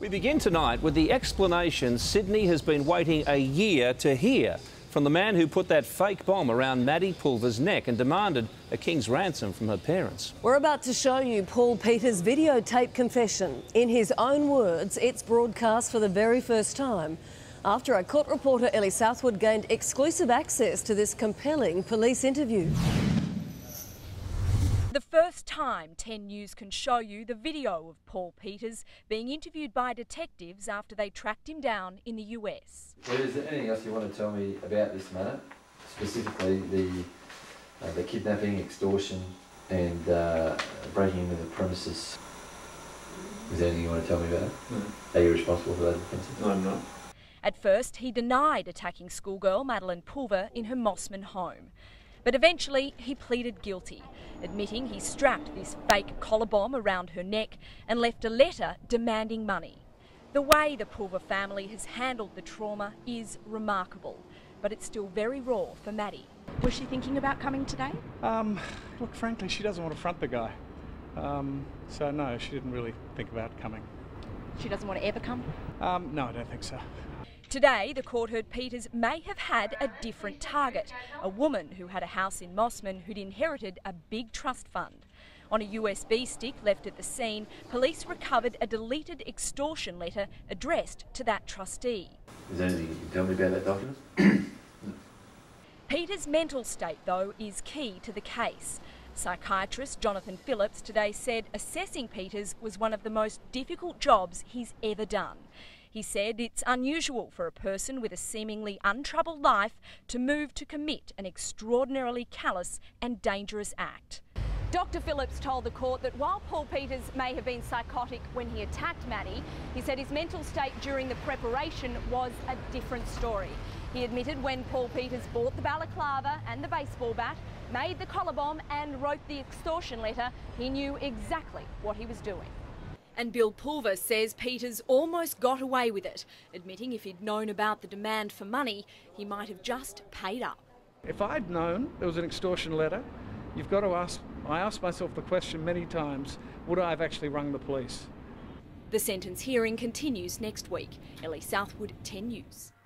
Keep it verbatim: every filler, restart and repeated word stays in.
We begin tonight with the explanation Sydney has been waiting a year to hear from the man who put that fake bomb around Maddy Pulver's neck and demanded a king's ransom from her parents. We're about to show you Paul Peters' videotape confession. In his own words, it's broadcast for the very first time after our court reporter Ellie Southwood gained exclusive access to this compelling police interview. The first time ten News can show you the video of Paul Peters being interviewed by detectives after they tracked him down in the U S. Well, is there anything else you want to tell me about this matter? Specifically the, uh, the kidnapping, extortion and uh, breaking into the premises. Is there anything you want to tell me about it? No. Are you responsible for those offences? No, I'm not. At first, he denied attacking schoolgirl Maddy Pulver in her Mossman home. But eventually, he pleaded guilty, admitting he strapped this fake collar bomb around her neck and left a letter demanding money. The way the Pulver family has handled the trauma is remarkable, but it's still very raw for Maddy. Was she thinking about coming today? Um, look, frankly, she doesn't want to front the guy. Um, so, no, she didn't really think about coming. She doesn't want to ever come? Um, no, I don't think so. Today, the court heard Peters may have had a different target, a woman who had a house in Mossman who'd inherited a big trust fund. On a U S B stick left at the scene, police recovered a deleted extortion letter addressed to that trustee. Is there anything you can tell me about that document? Peters' mental state, though, is key to the case. Psychiatrist Jonathan Phillips today said assessing Peters was one of the most difficult jobs he's ever done. He said it's unusual for a person with a seemingly untroubled life to move to commit an extraordinarily callous and dangerous act. Doctor Phillips told the court that while Paul Peters may have been psychotic when he attacked Maddy, he said his mental state during the preparation was a different story. He admitted when Paul Peters bought the balaclava and the baseball bat, made the collar bomb and wrote the extortion letter, he knew exactly what he was doing. And Bill Pulver says Peters almost got away with it, admitting if he'd known about the demand for money, he might have just paid up. If I'd known there was an extortion letter, you've got to ask, I asked myself the question many times, would I have actually rung the police? The sentence hearing continues next week. Ellie Southwood, ten News.